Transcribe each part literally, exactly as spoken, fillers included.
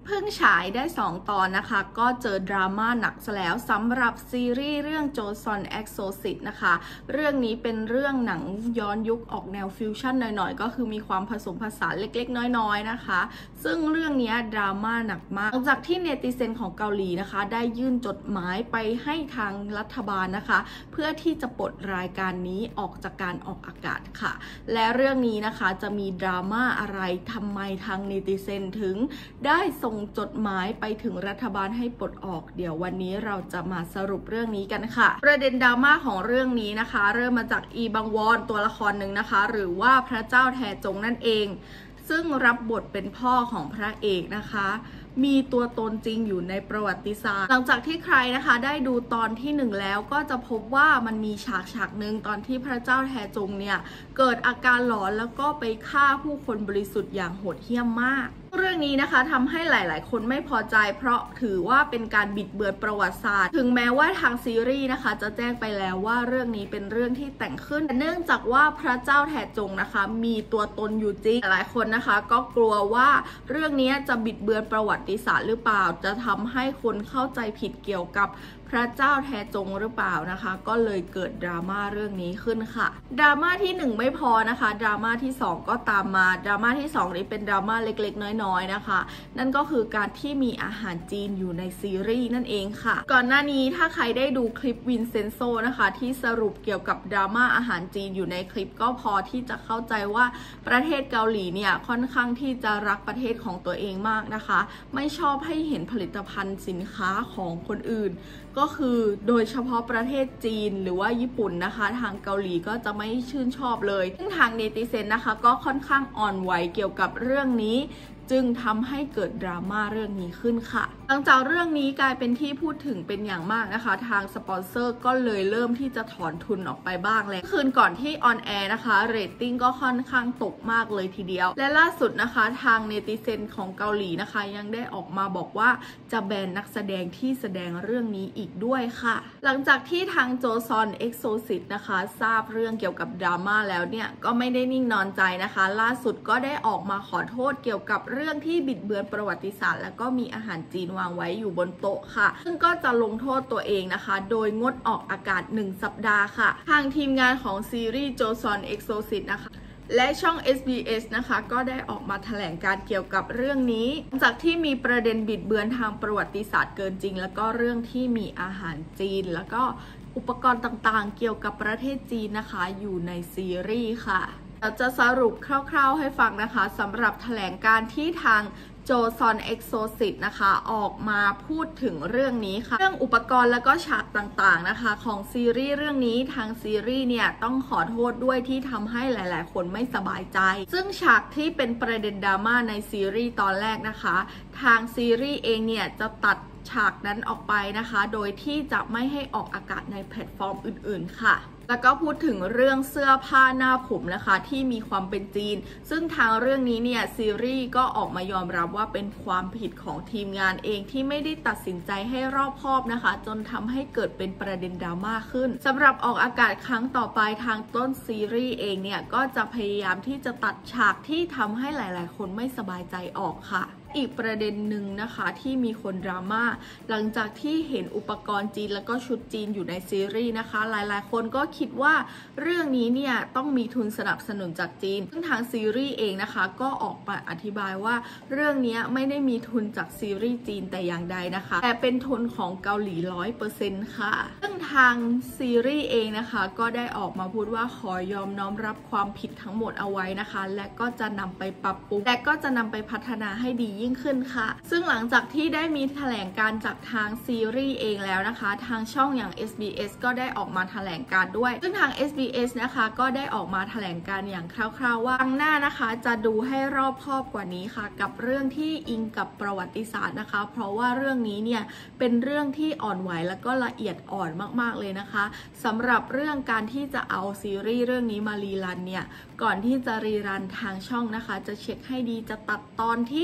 เพิ่งฉายได้สองตอนนะคะก็เจอดราม่าหนักซะแล้วสำหรับซีรีส์เรื่องโจซอน Exorcist นะคะเรื่องนี้เป็นเรื่องหนังย้อนยุคออกแนวฟิวชั่นหน่อยๆก็คือมีความผสมผสานเล็กๆน้อยๆนะคะซึ่งเรื่องนี้ดราม่าหนักมากหลังจากที่เนติเซนของเกาหลีนะคะได้ยื่นจดหมายไปให้ทางรัฐบาลนะคะเพื่อที่จะปลดรายการนี้ออกจากการออกอากาศค่ะและเรื่องนี้นะคะจะมีดราม่าอะไรทำไมทางเนติเซนถึงได้ส่งจดหมายไปถึงรัฐบาลให้ปลดออกเดี๋ยววันนี้เราจะมาสรุปเรื่องนี้กันค่ะประเด็นดราม่าของเรื่องนี้นะคะเริ่มมาจากอีบังวอนตัวละครหนึ่งนะคะหรือว่าพระเจ้าแทจงนั่นเองซึ่งรับบทเป็นพ่อของพระเอกนะคะมีตัวตนจริงอยู่ในประวัติศาสตร์หลังจากที่ใครนะคะได้ดูตอนที่หนึ่งแล้วก็จะพบว่ามันมีฉากฉากหนึ่งตอนที่พระเจ้าแทจงเนี่ยเกิดอาการหลอนแล้วก็ไปฆ่าผู้คนบริสุทธิ์อย่างโหดเหี้ยมมากเรื่องนี้นะคะทำให้หลายๆคนไม่พอใจเพราะถือว่าเป็นการบิดเบือนประวัติศาสตร์ถึงแม้ว่าทางซีรีส์นะคะจะแจ้งไปแล้วว่าเรื่องนี้เป็นเรื่องที่แต่งขึ้นแต่เนื่องจากว่าพระเจ้าแทจงนะคะมีตัวตนอยู่จริงหลายคนนะคะก็กลัวว่าเรื่องนี้จะบิดเบือนประวัติศาสตร์หรือเปล่าจะทำให้คนเข้าใจผิดเกี่ยวกับพระเจ้าแทจงหรือเปล่านะคะก็เลยเกิดดราม่าเรื่องนี้ขึ้นค่ะดราม่าที่หนึ่งไม่พอนะคะดราม่าที่สองก็ตามมาดราม่าที่สองนี้เป็นดราม่าเล็กๆน้อยๆนะคะนั่นก็คือการที่มีอาหารจีนอยู่ในซีรีส์นั่นเองค่ะก่อนหน้านี้ถ้าใครได้ดูคลิปวินเซนโซนะคะที่สรุปเกี่ยวกับดราม่าอาหารจีนอยู่ในคลิปก็พอที่จะเข้าใจว่าประเทศเกาหลีเนี่ยค่อนข้างที่จะรักประเทศของตัวเองมากนะคะไม่ชอบให้เห็นผลิตภัณฑ์สินค้าของคนอื่นก็คือโดยเฉพาะประเทศจีนหรือว่าญี่ปุ่นนะคะทางเกาหลีก็จะไม่ชื่นชอบเลยซึ่งทางเนติเซนนะคะก็ค่อนข้างอ่อนไหวเกี่ยวกับเรื่องนี้จึงทำให้เกิดดราม่าเรื่องนี้ขึ้นค่ะหลังจากเรื่องนี้กลายเป็นที่พูดถึงเป็นอย่างมากนะคะทางสปอนเซอร์ก็เลยเริ่มที่จะถอนทุนออกไปบ้างแล้วคืนก่อนที่ออนแอร์นะคะเรตติ้งก็ค่อนข้างตกมากเลยทีเดียวและล่าสุดนะคะทางเนติเซนของเกาหลีนะคะยังได้ออกมาบอกว่าจะแบนนักแสดงที่แสดงเรื่องนี้อีกด้วยค่ะหลังจากที่ทางโจซอน Exorcist นะคะทราบเรื่องเกี่ยวกับดราม่าแล้วเนี่ยก็ไม่ได้นิ่งนอนใจนะคะล่าสุดก็ได้ออกมาขอโทษเกี่ยวกับเรื่องที่บิดเบือนประวัติศาสตร์แล้วก็มีอาหารจีนวางไว้อยู่บนโต๊ะค่ะซึ่งก็จะลงโทษตัวเองนะคะโดยงดออกอากาศหนึ่งสัปดาห์ค่ะทางทีมงานของซีรีส์โจซอน Exorcist นะคะและช่อง เอส บี เอส นะคะก็ได้ออกมาแถลงการเกี่ยวกับเรื่องนี้หลังจากที่มีประเด็นบิดเบือนทางประวัติศาสตร์เกินจริงแล้วก็เรื่องที่มีอาหารจีนแล้วก็อุปกรณ์ต่างๆเกี่ยวกับประเทศจีนนะคะอยู่ในซีรีส์ค่ะจะสรุปคร่าวๆให้ฟังนะคะสำหรับแถลงการที่ทางโจซอน Exorcist นะคะออกมาพูดถึงเรื่องนี้ค่ะเรื่องอุปกรณ์แล้วก็ฉากต่างๆนะคะของซีรีส์เรื่องนี้ทางซีรีส์เนี่ยต้องขอโทษด้วยที่ทำให้หลายๆคนไม่สบายใจซึ่งฉากที่เป็นประเด็นดราม่าในซีรีส์ตอนแรกนะคะทางซีรีส์เองเนี่ยจะตัดฉากนั้นออกไปนะคะโดยที่จะไม่ให้ออกอากาศในแพลตฟอร์มอื่นๆค่ะแล้วก็พูดถึงเรื่องเสื้อผ้าหน้าผมนะคะที่มีความเป็นจีนซึ่งทางเรื่องนี้เนี่ยซีรีส์ก็ออกมายอมรับว่าเป็นความผิดของทีมงานเองที่ไม่ได้ตัดสินใจให้รอบคอบนะคะจนทำให้เกิดเป็นประเด็นดราม่าขึ้นสำหรับออกอากาศครั้งต่อไปทางต้นซีรีส์เองเนี่ยก็จะพยายามที่จะตัดฉากที่ทำให้หลายๆคนไม่สบายใจออกค่ะอีกประเด็นหนึ่งนะคะที่มีคนดราม่าหลังจากที่เห็นอุปกรณ์จีนแล้วก็ชุดจีนอยู่ในซีรีส์นะคะหลายๆคนก็คิดว่าเรื่องนี้เนี่ยต้องมีทุนสนับสนุนจากจีนซึ่งทางซีรีส์เองนะคะก็ออกมาอธิบายว่าเรื่องนี้ไม่ได้มีทุนจากซีรีส์จีนแต่อย่างใดนะคะแต่เป็นทุนของเกาหลี ร้อยเปอร์เซ็นต์ ค่ะซึ่งทางซีรีส์เองนะคะก็ได้ออกมาพูดว่าขอยอมน้อมรับความผิดทั้งหมดเอาไว้นะคะและก็จะนำไปปรับปรุงและก็จะนำไปพัฒนาให้ดียิ่งขึ้นค่ะซึ่งหลังจากที่ได้มีแถลงการจากทางซีรีส์เองแล้วนะคะทางช่องอย่าง เอส บี เอส ก็ได้ออกมาแถลงการด้วยซึ่งทาง เอส บี เอส นะคะก็ได้ออกมาแถลงการอย่างคร่าวๆว่าครั้งหน้านะคะจะดูให้รอบคอบกว่านี้ค่ะกับเรื่องที่อิงกับประวัติศาสตร์นะคะเพราะว่าเรื่องนี้เนี่ยเป็นเรื่องที่อ่อนไหวและก็ละเอียดอ่อนมากๆเลยนะคะสำหรับเรื่องการที่จะเอาซีรีส์เรื่องนี้มารีรันเนี่ยก่อนที่จะรีรันทางช่องนะคะจะเช็คให้ดีจะตัดตอนที่กำลัง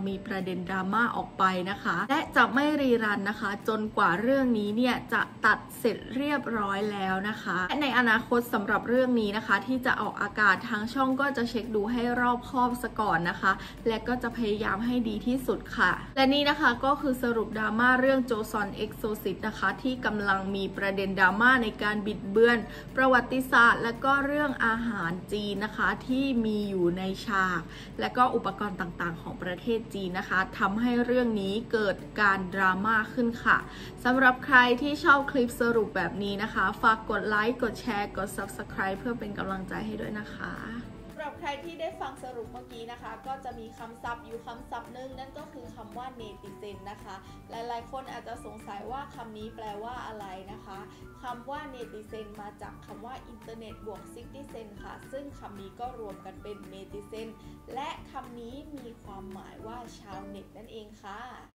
มีประเด็นดราม่าออกไปนะคะและจะไม่รีรันนะคะจนกว่าเรื่องนี้เนี่ยจะตัดเสร็จเรียบร้อยแล้วนะคะและในอนาคตสำหรับเรื่องนี้นะคะที่จะออกอากาศทางช่องก็จะเช็คดูให้รอบคอบซะก่อนนะคะและก็จะพยายามให้ดีที่สุดค่ะและนี่นะคะก็คือสรุปดราม่าเรื่องโจซอนเอ็กโซซิตนะคะที่กำลังมีประเด็นดราม่าในการบิดเบือนประวัติศาสตร์และก็เรื่องอาหารจีนนะคะที่มีอยู่ในฉากและก็อุปกรณ์ต่างๆของประเทศจีนนะคะทำให้เรื่องนี้เกิดการดราม่าขึ้นค่ะสำหรับใครที่ชอบคลิปสรุปแบบนี้นะคะฝากกดไลค์กดแชร์กด ซับสไครบ์ เพื่อเป็นกำลังใจให้ด้วยนะคะสำหรับใครที่ได้ฟังสรุปเมื่อกี้นะคะก็จะมีคำศัพท์อยู่คำศัพท์หนึ่งนั่นก็คือคำว่า เนติเซน นะคะหลายๆคนอาจจะสงสัยว่าคำนี้แปลว่าอะไรนะคะคำว่า เนติเซน มาจากคำว่าอินเทอร์เน็ตบวก ซิติเซน ค่ะซึ่งคำนี้ก็รวมกันเป็น เนติเซน และคำนี้มีความหมายว่าชาวเน็ตนั่นเองค่ะ